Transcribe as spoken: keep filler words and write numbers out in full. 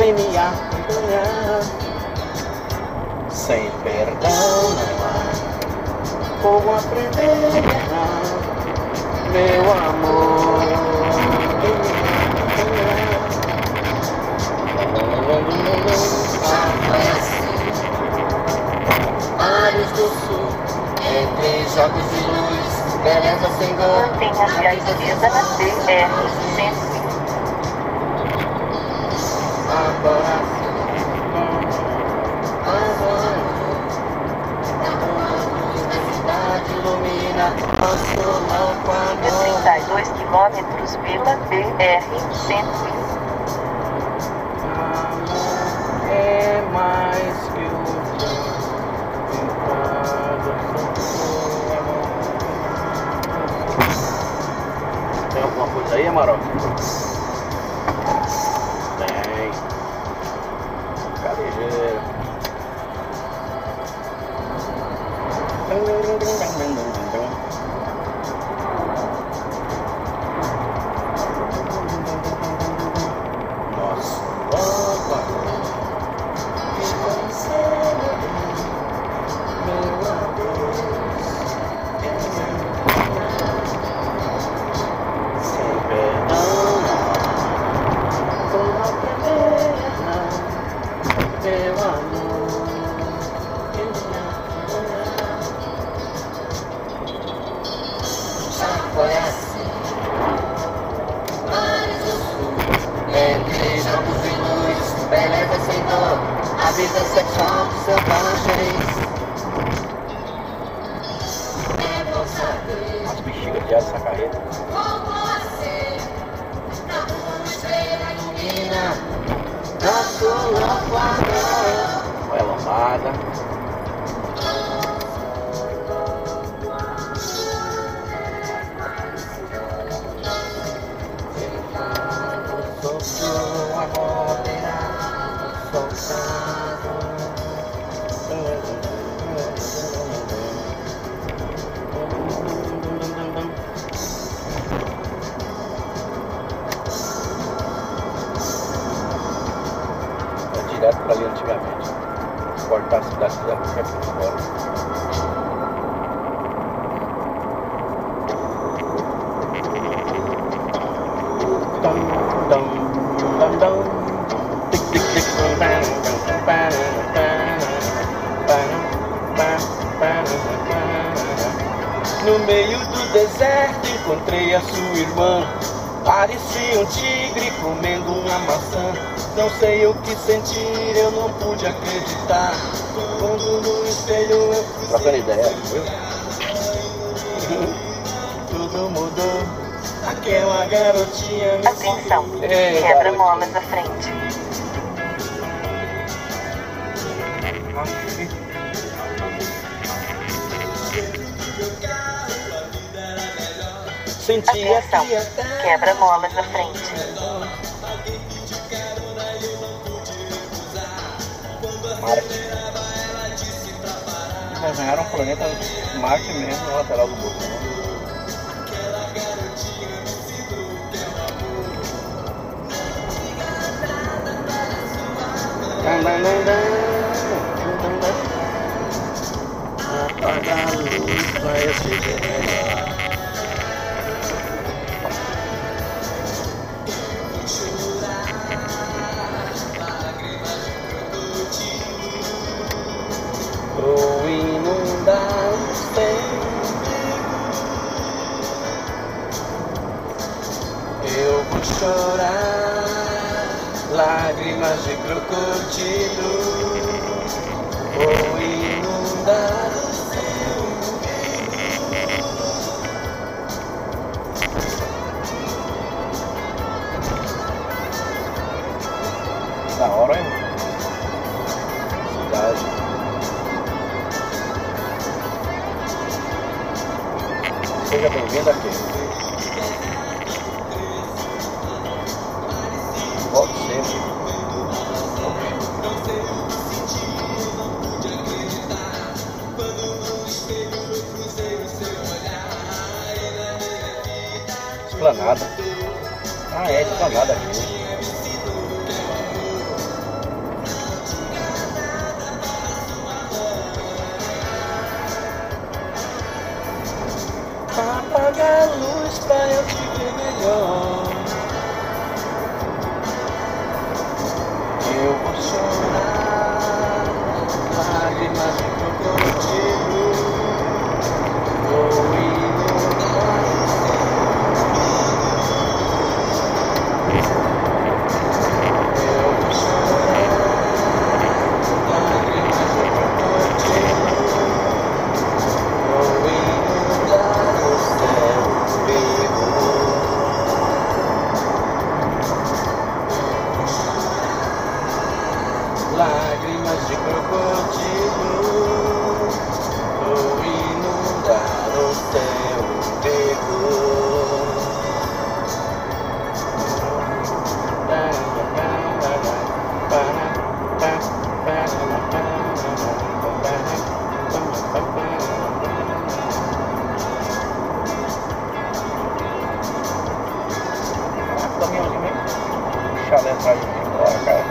vem me acompanhar. Sem perdão não há, vou aprender a errar, meu amor. Já foi assim, mares do sul, entre jogos de luz, beleza sem dor. Mantenha-se à esquerda na B R cento. Agora sim, agora a luz da cidade ilumina nosso louco amor. trinta e dois quilômetros pela B R cento e um. É mais que o tem alguma coisa aí, Amarok? Tem. Calejeira. Nossa, opa. Foi assim, mares do sul, entre jogos de luz, beleza sem dor, a vida sexual do seu francês. É bom saber as bexigas de essa carreta. Como você, na uma estrela ilumina nosso louco amor. Olha a lombada. Direto para ali antigamente. Cortar a cidade da aqui fora. Dum, dum, dum, dum. Tic, tic, tic, dum, dum, dum, dum, dum. No meio do deserto encontrei a sua irmã. Parecia um tigre comendo uma maçã. Não sei o que sentir, eu não pude acreditar. Quando no espelho eu fui trocando ideia, viu? Tudo mudou. Aquela garotinha me... Atenção, Ei, quebra-molas à frente. Senti Atenção, quebra-molas à frente. Marte. Desenharam um planeta Marte mesmo na lateral do bolso, né? Apaga a luz, vai acender. Vou inundar os tempos. Eu vou chorar lágrimas de crocodilo. Vou inundar o seu umbigo. Da hora, hein? Cidade. Seja bem-vindo aqui. Volte sempre. Esplanada. Ah, é esplanada aqui. apaga a luz pra eu te ver melhor. Eu vou chorar lágrimas de crocodilo. Vou inundar eu vou chorar lágrimas de crocodilo. Vou inundar o céu vivo. Lágrimas de crocodilo, vou inundar o céu vivo. Deixa a letra aí embora, cara.